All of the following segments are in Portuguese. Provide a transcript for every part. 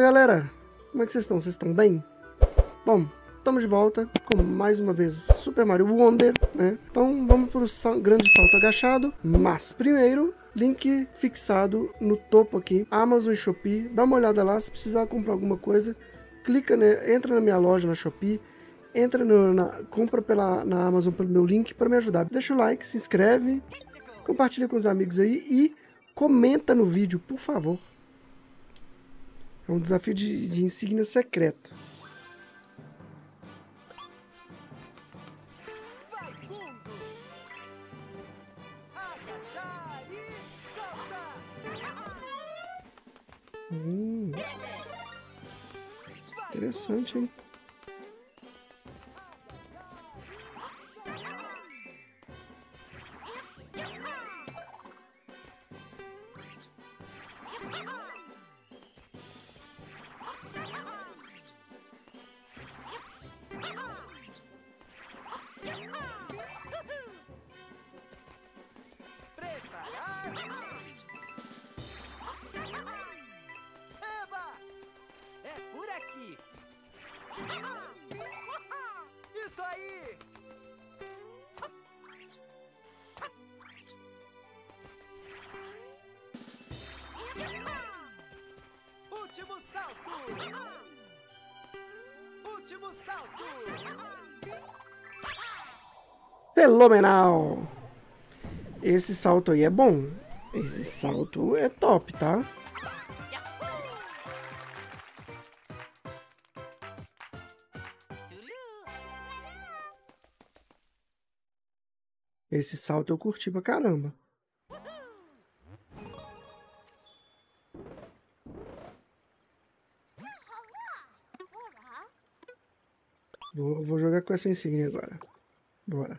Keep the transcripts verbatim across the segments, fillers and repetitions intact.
galera, como é que vocês estão? Vocês estão bem? Bom, estamos de volta com mais uma vez Super Mario Wonder, né? Então vamos para o sal grande salto agachado, mas primeiro, link fixado no topo aqui, Amazon e Shopee, dá uma olhada lá, se precisar comprar alguma coisa, clica, né, entra na minha loja na Shopee, entra no, na, compra pela, na Amazon pelo meu link para me ajudar. Deixa o like, se inscreve, compartilha com os amigos aí e comenta no vídeo, por favor. É um desafio de, de insígnia secreto. Vai fundo! Agachar e soltar! Hum, interessante, hein? Preparar! Eba! É por aqui! Isso aí! Último salto! Último salto! Fenomenal! Esse salto aí é bom. Esse salto é top, tá? Esse salto eu curti pra caramba. Vou, vou jogar com essa insígnia agora. Bora.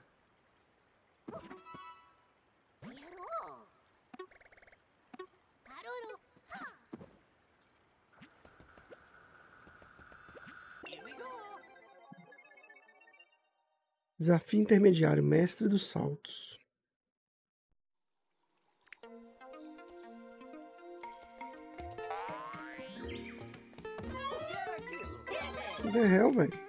Desafio intermediário, mestre dos saltos. Que the hell, velho?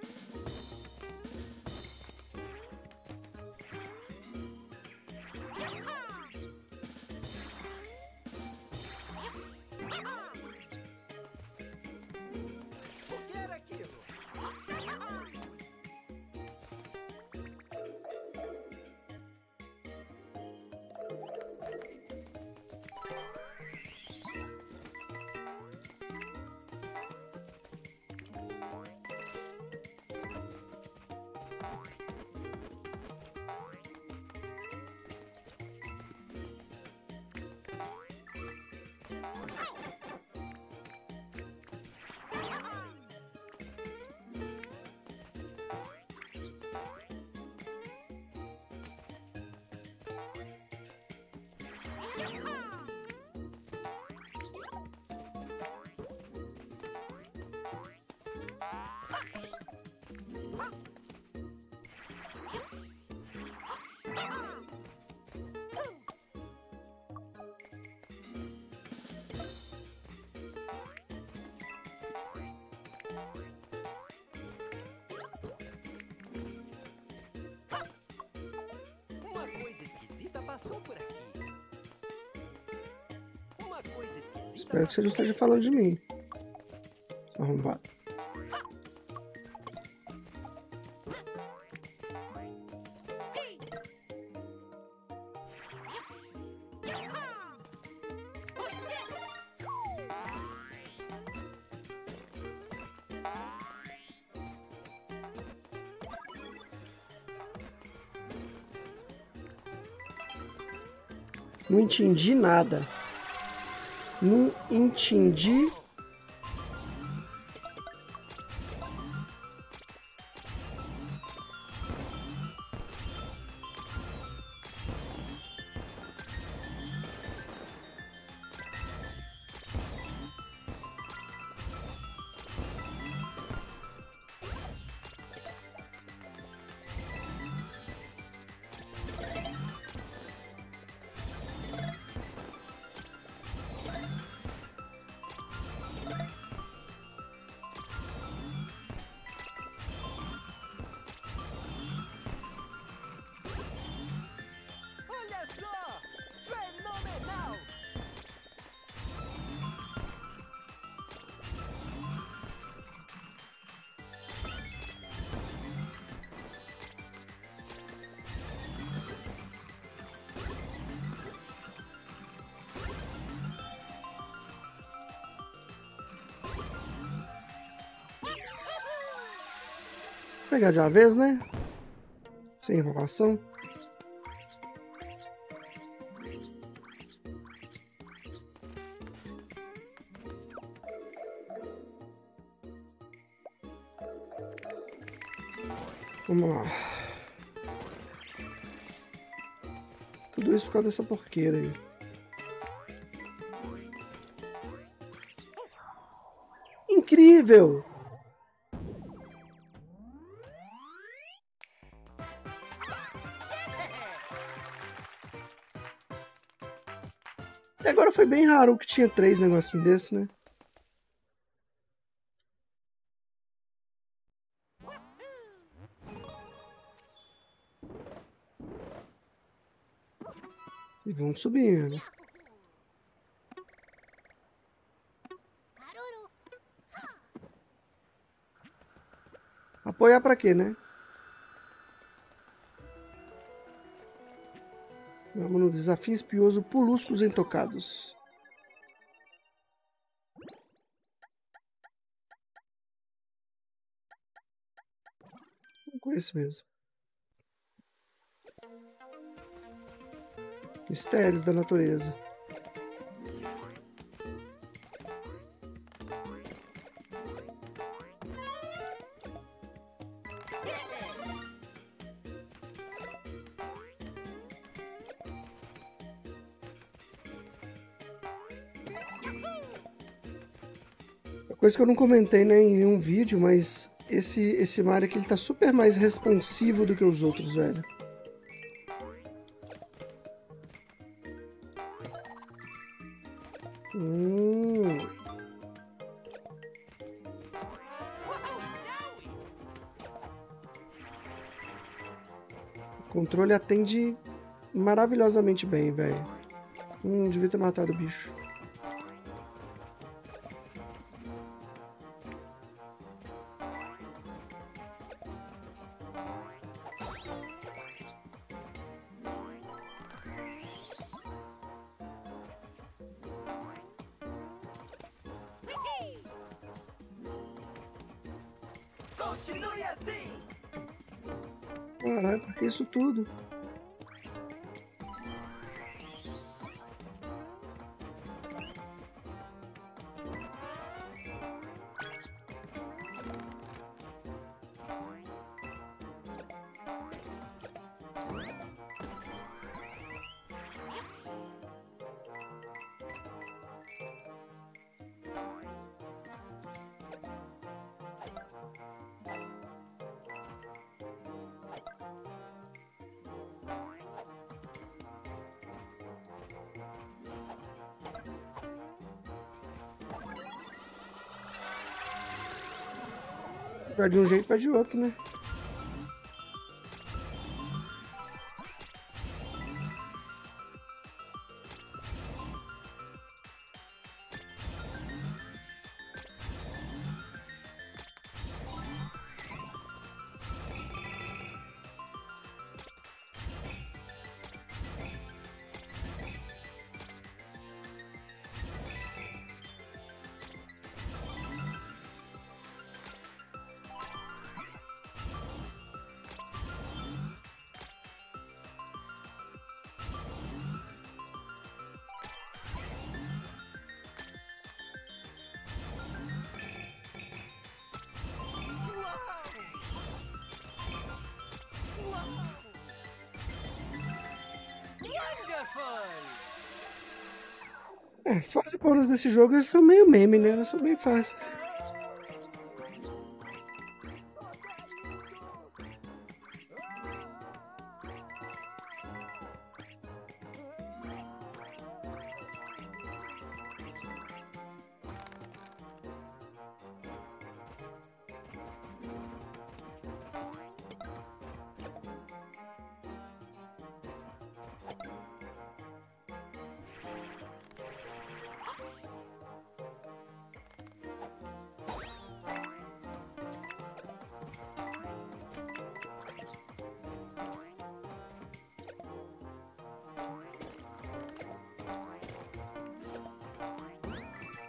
Uma coisa esquisita passou por aqui. Uma coisa esquisita. Espero que você não esteja falando de mim. Arrombado. Não entendi nada. Não entendi. Vou pegar de uma vez, né? Sem enrolação. Vamos lá. Tudo isso por causa dessa porqueira aí. Incrível! E agora foi bem raro que tinha três negocinhos desse, né? E vamos subindo. Apoiar pra quê, né? Vamos no desafio espinhoso Puluscos Intocados. Com esse mesmo. Mistérios da natureza. Coisa que eu não comentei, né, em nenhum vídeo, mas esse, esse Mario aqui ele tá super mais responsivo do que os outros, velho. Hum. O controle atende maravilhosamente bem, velho. Hum, devia ter matado o bicho. Continue assim! Caralho, por que isso tudo? Vai de um jeito, vai de outro, né? É, as fases bônus desse jogo elas são meio meme, né? Elas são bem fáceis.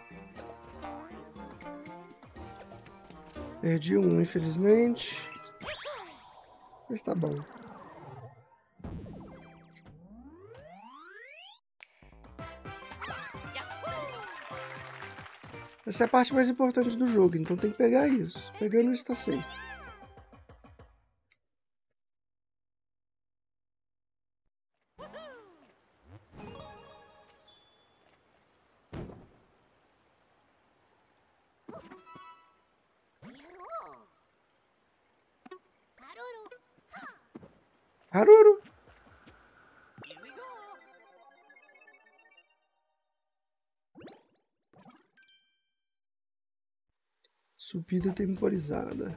Perdi um, infelizmente. Mas tá bom. Essa é a parte mais importante do jogo, então tem que pegar isso. Pegando isso tá safe. Haruru! Here we go. Subida temporizada.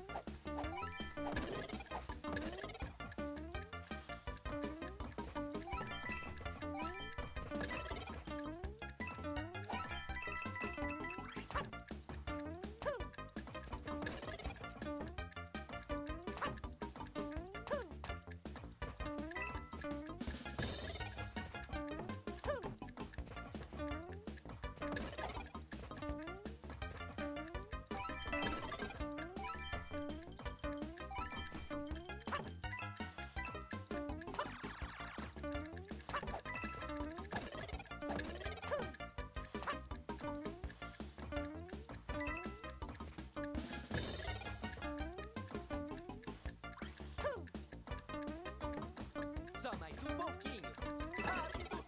Só mais um pouquinho. Rápido.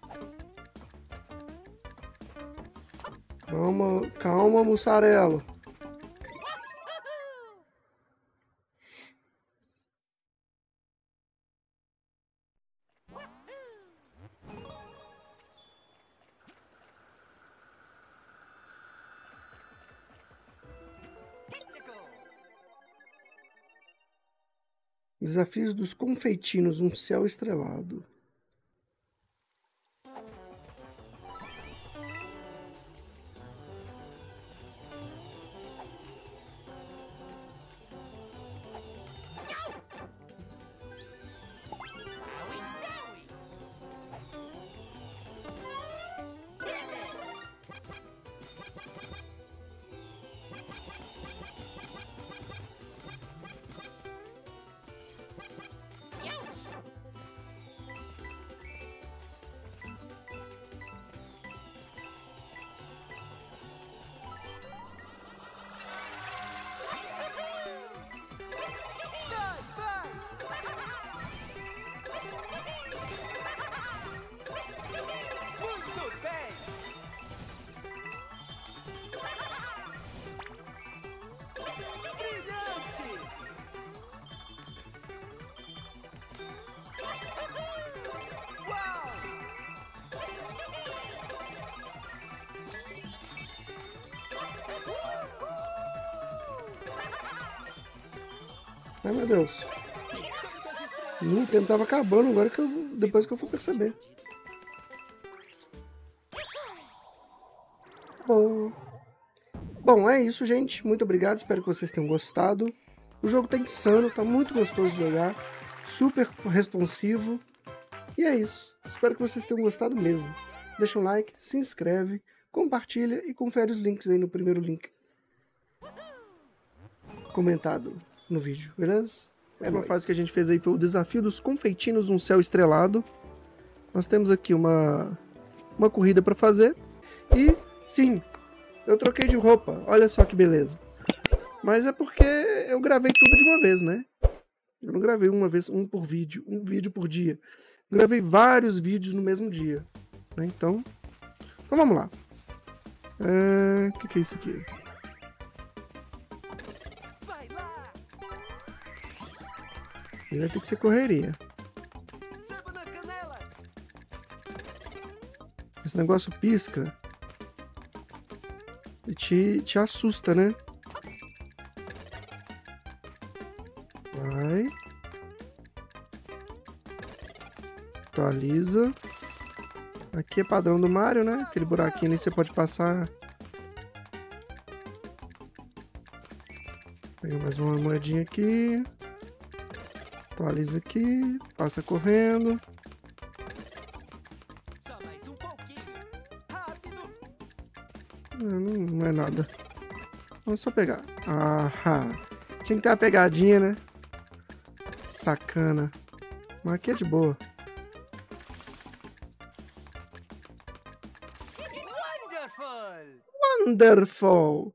Calma, calma, mussarelo. Let's go. Desafios dos confeitinos, um céu estrelado. Howie Zowie. Ouch. Vai, vai. Muito bem. Brilhante. Uau. Ai, meu Deus. O tempo tava acabando, agora que eu, depois que eu fui perceber. Bom. Bom, é isso, gente. Muito obrigado, espero que vocês tenham gostado. O jogo tá insano, tá muito gostoso de jogar. Super responsivo. E é isso. Espero que vocês tenham gostado mesmo. Deixa um like, se inscreve, compartilha e confere os links aí no primeiro link comentado no vídeo, beleza? É uma fase que a gente fez aí foi o desafio dos confeitinos um céu estrelado. Nós temos aqui uma, uma corrida para fazer. E, sim, eu troquei de roupa. Olha só que beleza. Mas é porque eu gravei tudo de uma vez, né? Eu não gravei uma vez, um por vídeo, um vídeo por dia. Eu gravei vários vídeos no mesmo dia, né? Então, então vamos lá. O que, que é isso aqui? Vai lá. Vai ter que ser correria. Samba nas canelas. Esse negócio pisca e te, te assusta, né? Vai. Atualiza. Aqui é padrão do Mario, né? Aquele buraquinho ali você pode passar. Pega mais uma moedinha aqui. Atualiza aqui. Passa correndo. Só mais um pouquinho. Rápido. Não, não é nada. Vamos só pegar. Aham. Tinha que ter uma pegadinha, né? Sacana. Mas aqui é de boa. Wonderful! Wonderful!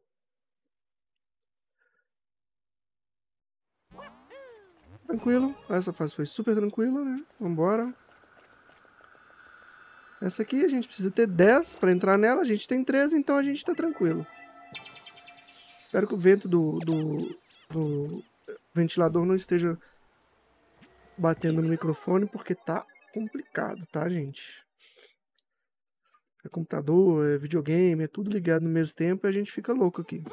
Tranquilo. Essa fase foi super tranquila, né? Vambora. Essa aqui a gente precisa ter dez para entrar nela. A gente tem treze, então a gente tá tranquilo. Espero que o vento do, do, do ventilador não esteja batendo no microfone, porque tá complicado, tá, gente? É computador, é videogame, é tudo ligado no mesmo tempo e a gente fica louco aqui.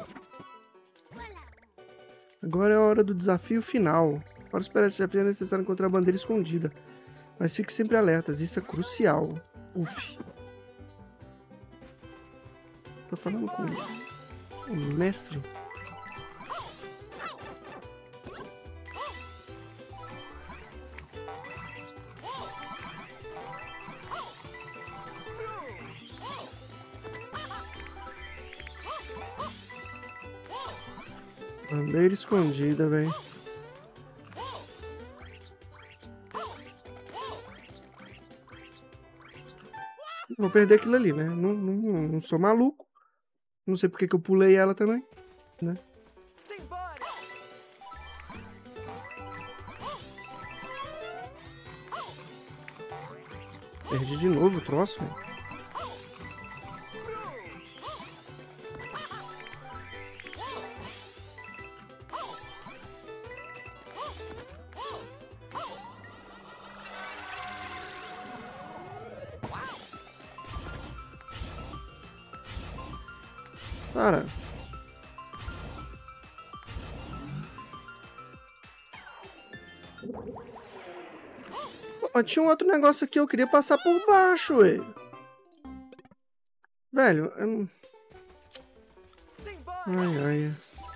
Agora é a hora do desafio final. Para superar esse desafio é necessário encontrar a bandeira escondida. Mas fique sempre alertas, isso é crucial. Uf. Tô falando com o mestre. Bandeira escondida, velho. Vou perder aquilo ali, né? Não, não, não sou maluco. Não sei porque que eu pulei ela também, né? Perdi de novo o troço, velho. Cara. Pô, tinha um outro negócio aqui, eu queria passar por baixo, ué. Velho, eu... Ai, ai.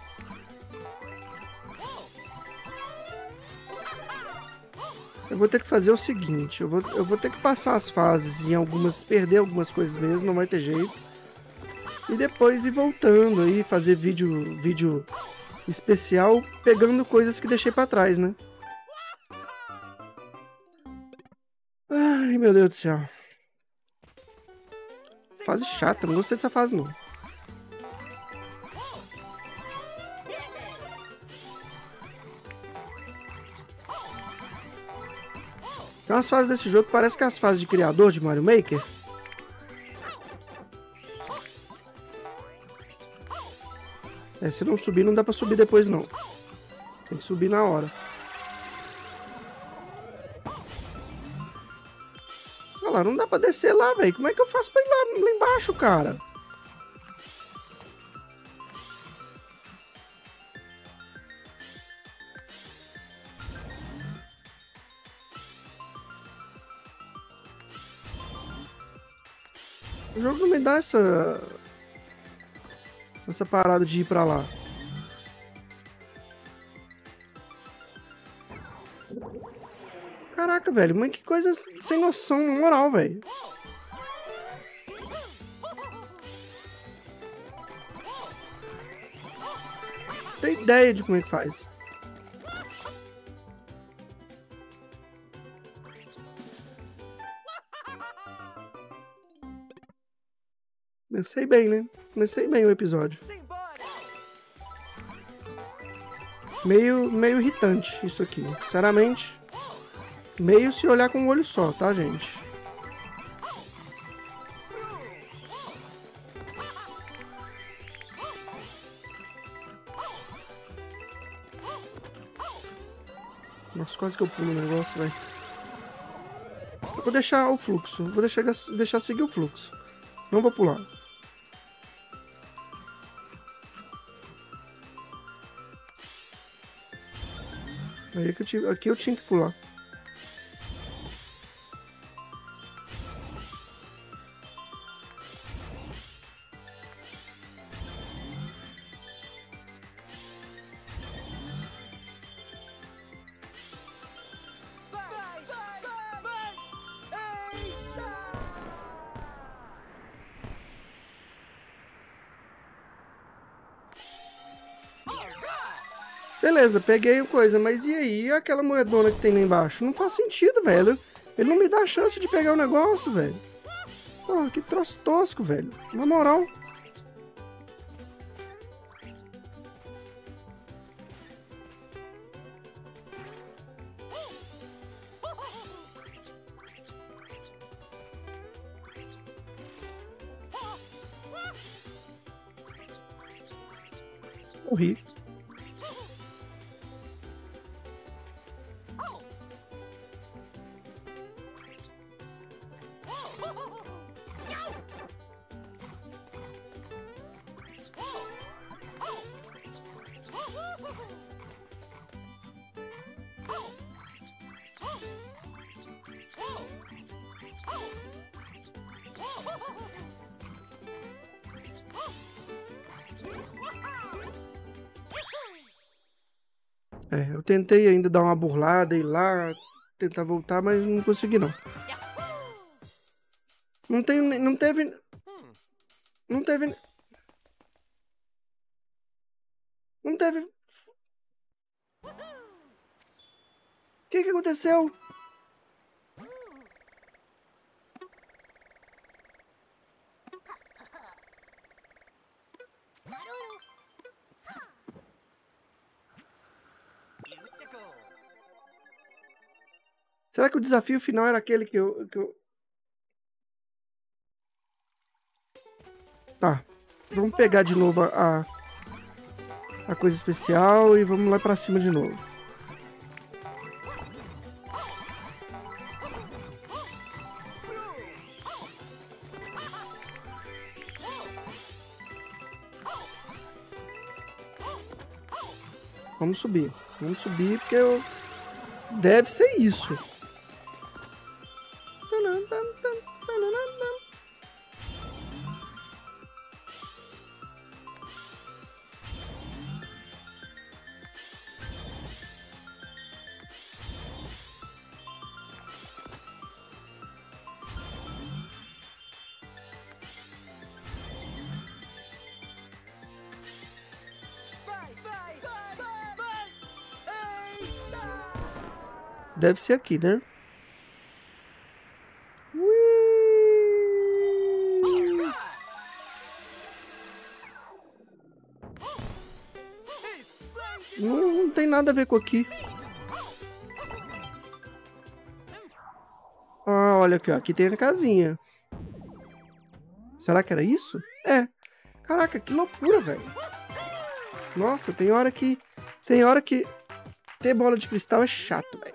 Eu vou ter que fazer o seguinte, eu vou, eu vou ter que passar as fases em algumas, perder algumas coisas mesmo, não vai ter jeito. E depois ir voltando aí, fazer vídeo, vídeo especial, pegando coisas que deixei pra trás, né? Ai, meu Deus do céu. Fase chata, não gostei dessa fase, não. Tem umas fases desse jogo que parece que é as fases de criador de Mario Maker. É, se não subir, não dá pra subir depois, não. Tem que subir na hora. Olha lá, não dá pra descer lá, velho. Como é que eu faço pra ir lá, lá embaixo, cara? O jogo não me dá essa... essa parada de ir pra lá. Caraca, velho, mas que coisa sem noção, na moral, velho. Não tenho ideia de como é que faz. Comecei bem, né? Comecei bem o episódio. Meio, meio irritante isso aqui, sinceramente. Meio se olhar com um olho só, tá, gente? Nossa, quase que eu pulo o negócio, velho. Vou deixar o fluxo. Vou deixar, deixar seguir o fluxo. Não vou pular. Aí que eu tive, aqui eu tinha que pular. Beleza, peguei a coisa, mas e aí? E aquela moedona que tem lá embaixo? Não faz sentido, velho. Ele não me dá a chance de pegar o negócio, velho. Porra, que troço tosco, velho. Na moral. Morri. É, eu tentei ainda dar uma burlada, ir lá, tentar voltar, mas não consegui não. Não tem, não teve... Não teve... Não teve... O que que aconteceu? Será que o desafio final era aquele que eu... Que eu... Tá. Vamos pegar de novo a... A coisa especial e vamos lá pra cima de novo. Vamos subir. Vamos subir porque eu... Deve ser isso. Deve ser aqui, né? Não, não tem nada a ver com aqui. Ah, olha aqui, ó. Aqui tem a casinha. Será que era isso? É. Caraca, que loucura, velho. Nossa, tem hora que... Tem hora que... Ter bola de cristal é chato, velho.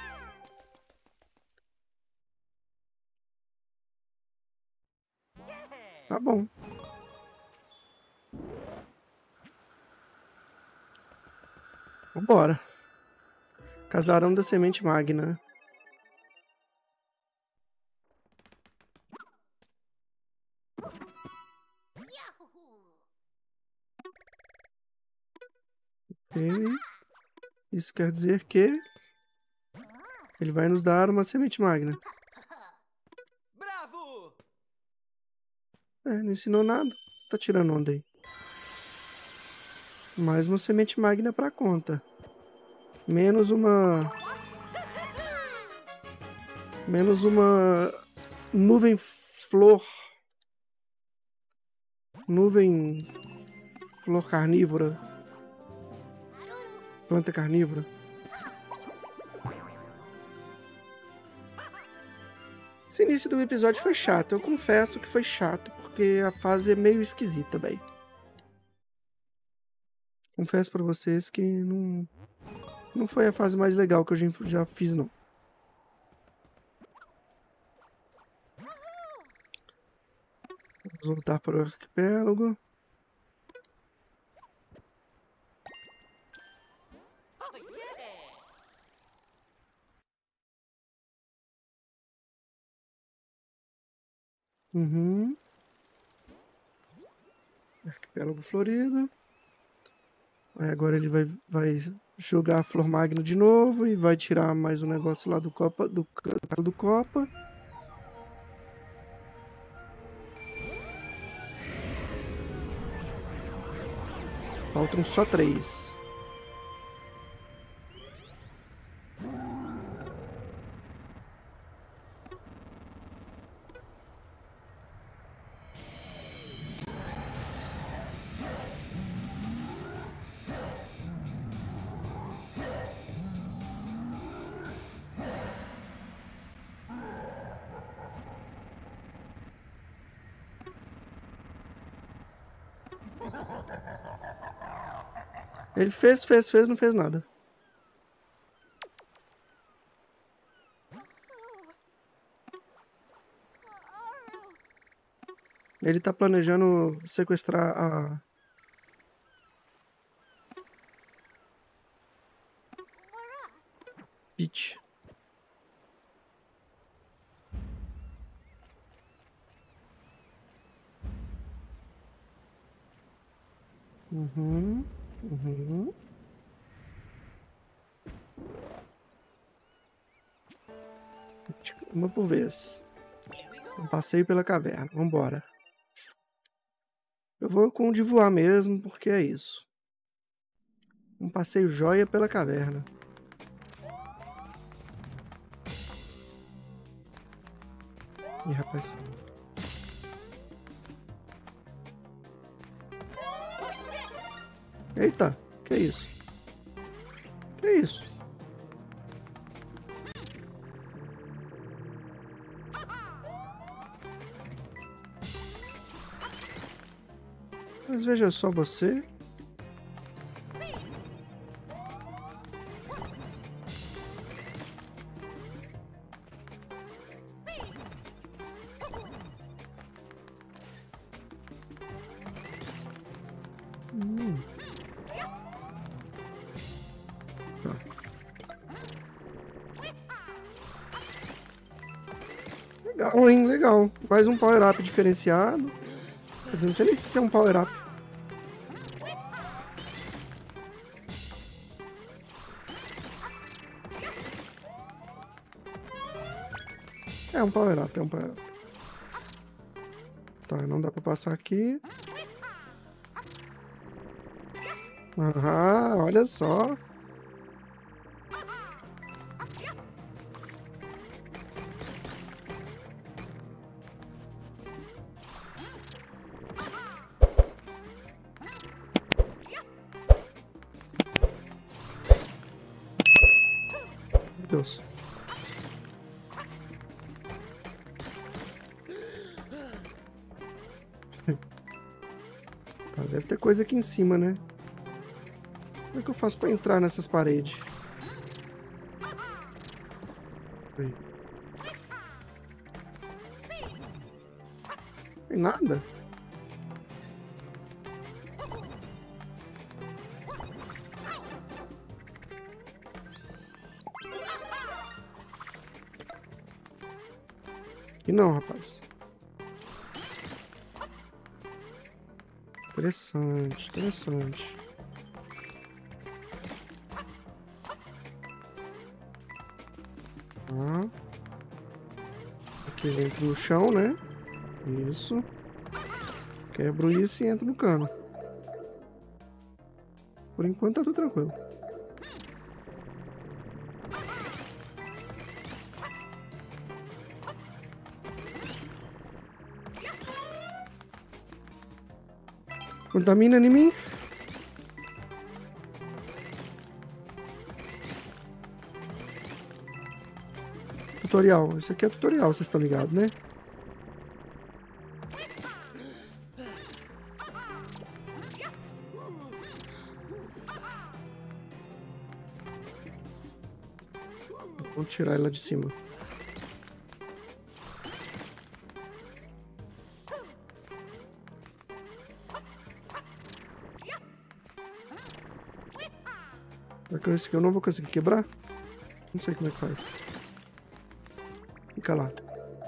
Tá bom. Vambora. Casarão da Semente Magna. Ok. Isso quer dizer que... Ele vai nos dar uma Semente Magna. Bravo! É, não ensinou nada. Você tá tirando onda aí. Mais uma Semente Magna pra conta. Menos uma... Menos uma... Nuvem flor... Nuvem... Flor carnívora. Planta carnívora. Esse início do episódio foi chato. Eu confesso que foi chato, porque a fase é meio esquisita, velho. Confesso pra vocês que não... Não foi a fase mais legal que eu já fiz, não. Vamos voltar para o arquipélago. Uhum. Arquipélago florido. Aí agora ele vai, vai jogar a Flor Magna de novo e vai tirar mais um negócio lá do Copa, do, do Copa. Faltam só três. Ele fez, fez, fez, não fez nada. Ele tá planejando sequestrar a... Peach. Uhum, uhum. Uma por vez. Um passeio pela caverna. Vambora. Eu vou com o de voar mesmo, porque é isso. Um passeio joia pela caverna. Ih, rapaz. Eita, que isso? Que isso? Mas veja só você. Hum. Tá. Legal, hein? Legal. Mais um power-up diferenciado. Quer dizer, não sei nem se é um power-up. É um power-up, é um power-up. Tá, não dá pra passar aqui. Aham, olha só. Meu Deus. Tá, deve ter coisa aqui em cima, né? Como é que eu faço pra entrar nessas paredes? Aí. Tem nada? E não, rapaz. Interessante, interessante. Ah. Aqui entra no chão, né? Isso. Quebro isso e entro no cano. Por enquanto tá tudo tranquilo. Contamina em mim. Tutorial. Isso aqui é tutorial, vocês estão ligados, né? Vou tirar ela de cima. Esse aqui eu não vou conseguir quebrar? Não sei como é que faz. Fica lá.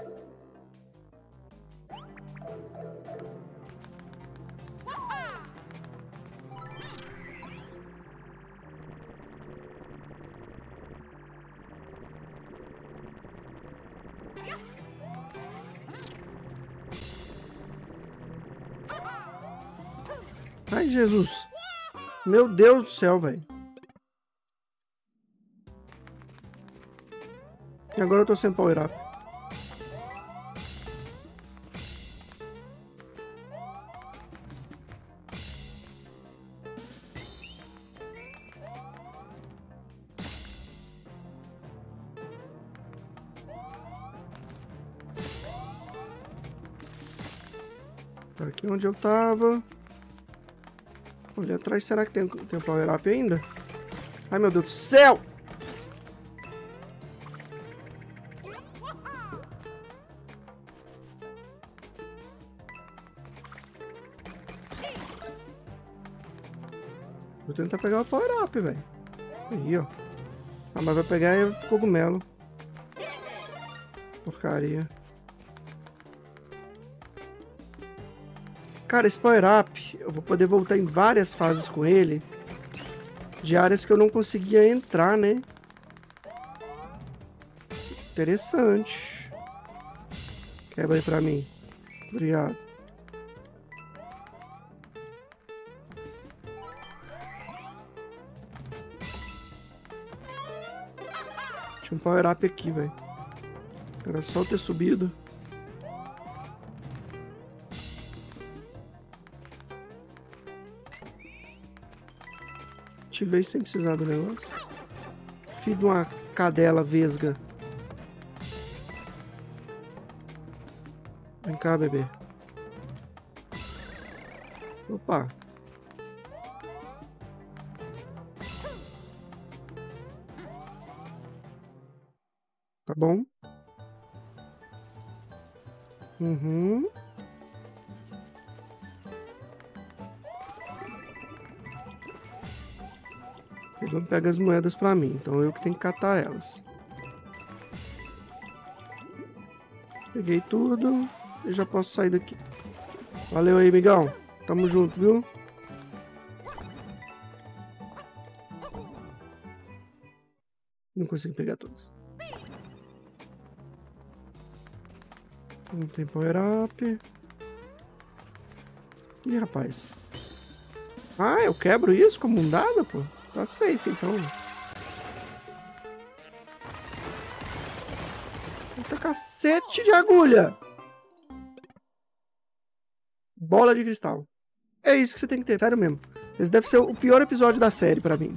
Ai, Jesus. Meu Deus do céu, velho. E agora eu tô sem power up. Tá aqui onde eu tava. Ali atrás, será que tem, tem um power up ainda? Ai, meu Deus do céu! Vou tentar pegar o power up, velho. Aí, ó. Ah, mas vai pegar é o cogumelo. Porcaria. Cara, esse power up, eu vou poder voltar em várias fases com ele. De áreas que eu não conseguia entrar, né? Interessante. Quebra aí pra mim. Obrigado. Tinha um power up aqui, velho. Era só eu ter subido. Ativei sem precisar do negócio. Filho de uma cadela vesga. Vem cá, bebê. Opa. Tá bom. Uhum. Ele não pega as moedas pra mim, então eu que tenho que catar elas. Peguei tudo e já posso sair daqui. Valeu aí, amigão. Tamo junto, viu? Não consigo pegar todas. Não tem power up. Ih, rapaz. Ah, eu quebro isso como um dado, pô? Tá safe, então. Eita cacete de agulha! Bola de cristal. É isso que você tem que ter, sério mesmo. Esse deve ser o pior episódio da série pra mim.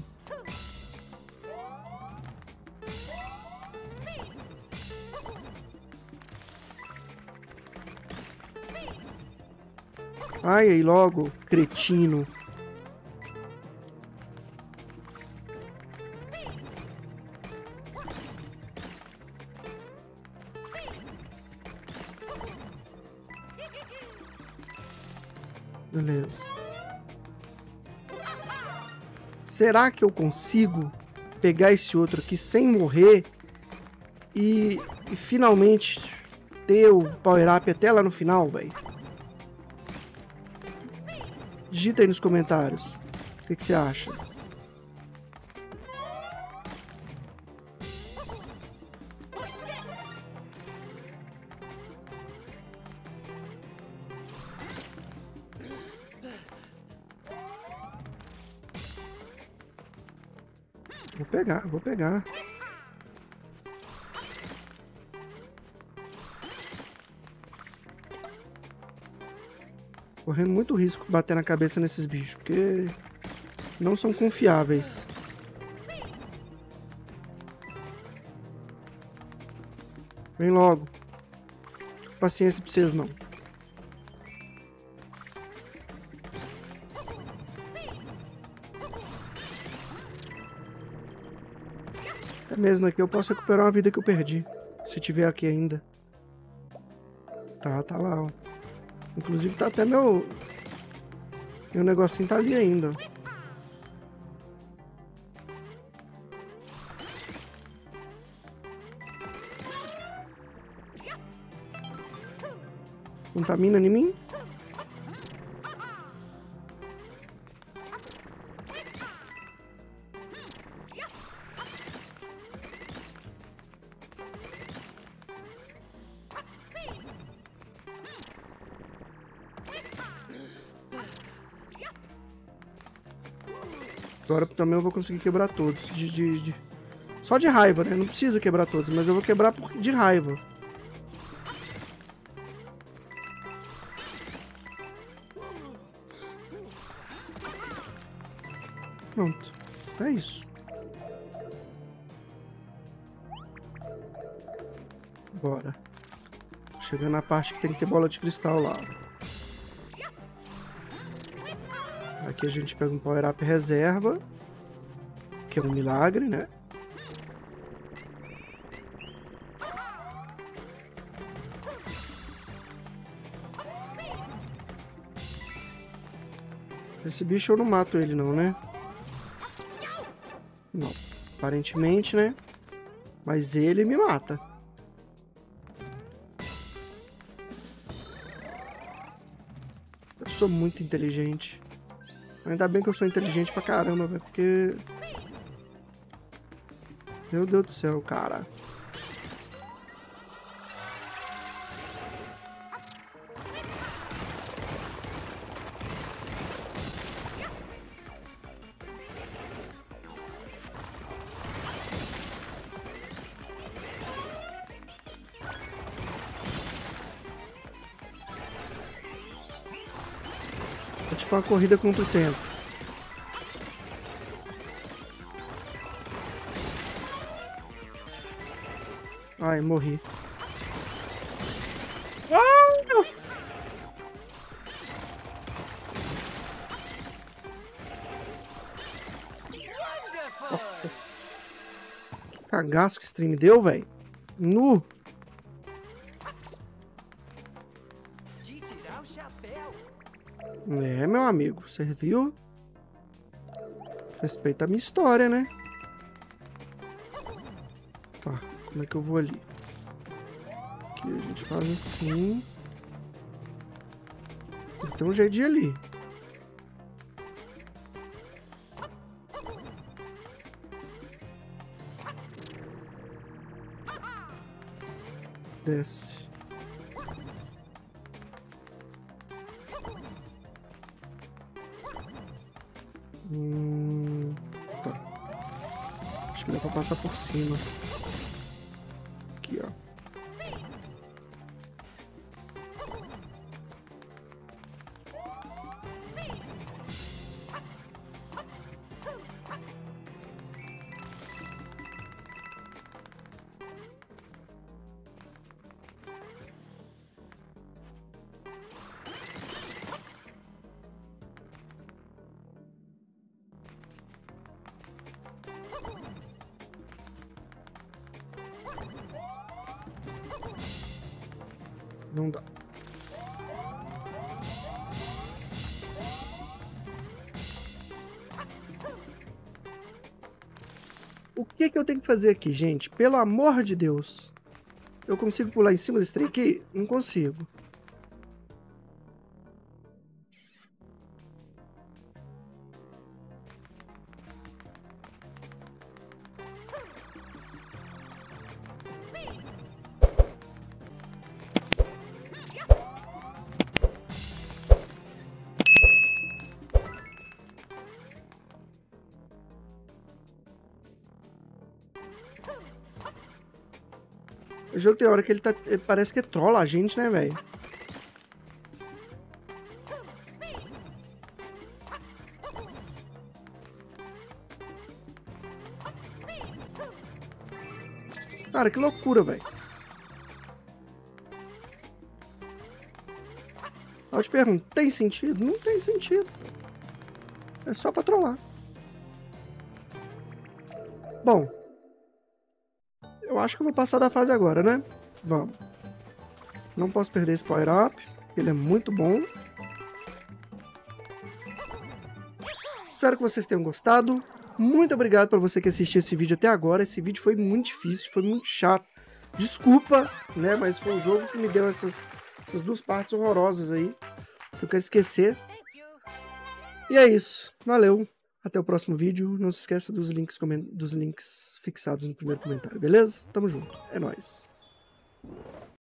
Ai, aí logo, cretino. Beleza. Será que eu consigo pegar esse outro aqui sem morrer e, e finalmente ter o power up até lá no final, velho? Digita aí nos comentários. O que, que você acha? Vou pegar, vou pegar. Correndo muito risco bater na cabeça nesses bichos, porque não são confiáveis. Vem logo. Paciência pra vocês não. Até mesmo aqui eu posso recuperar uma vida que eu perdi. Se tiver aqui ainda. Tá, tá lá, ó. Inclusive tá até meu... Meu negocinho tá ali ainda. Contamina em mim? Agora também eu vou conseguir quebrar todos. De, de, de... Só de raiva, né? Não precisa quebrar todos, mas eu vou quebrar por... de raiva. Pronto. É isso. Bora. Chegando na parte que tem que ter bola de cristal lá. Aqui a gente pega um Power Up reserva, que é um milagre, né? Esse bicho eu não mato ele não, né? Não, aparentemente, né? Mas ele me mata. Eu sou muito inteligente. Ainda bem que eu sou inteligente pra caramba, velho, porque... Meu Deus do céu, cara. É tipo uma corrida contra o tempo. Ai, morri. Nossa. Que cagaço que esse trem me deu, velho. Nu. De tirar o chapéu. É, meu amigo, serviu? Respeita a minha história, né? Tá, como é que eu vou ali? Aqui a gente faz assim. Tem um jeito de ir ali. Desce. Hum, tá. Acho que dá pra passar por cima. Aqui, ó. Não dá. O que que eu tenho que fazer aqui, gente? Pelo amor de Deus. Eu consigo pular em cima desse trem aqui? Não consigo. O jogo tem hora que ele tá. Ele parece que trola a gente, né, velho? Cara, que loucura, velho. Eu te pergunto, tem sentido? Não tem sentido. É só pra trollar. Bom. Eu acho que eu vou passar da fase agora, né? Vamos. Não posso perder esse Power Up. Ele é muito bom. Espero que vocês tenham gostado. Muito obrigado por você que assistiu esse vídeo até agora. Esse vídeo foi muito difícil, foi muito chato. Desculpa, né? Mas foi um jogo que me deu essas, essas duas partes horrorosas aí. Que eu quero esquecer. E é isso. Valeu. Até o próximo vídeo. Não se esqueça dos links, dos links fixados no primeiro comentário, beleza? Tamo junto. É nóis.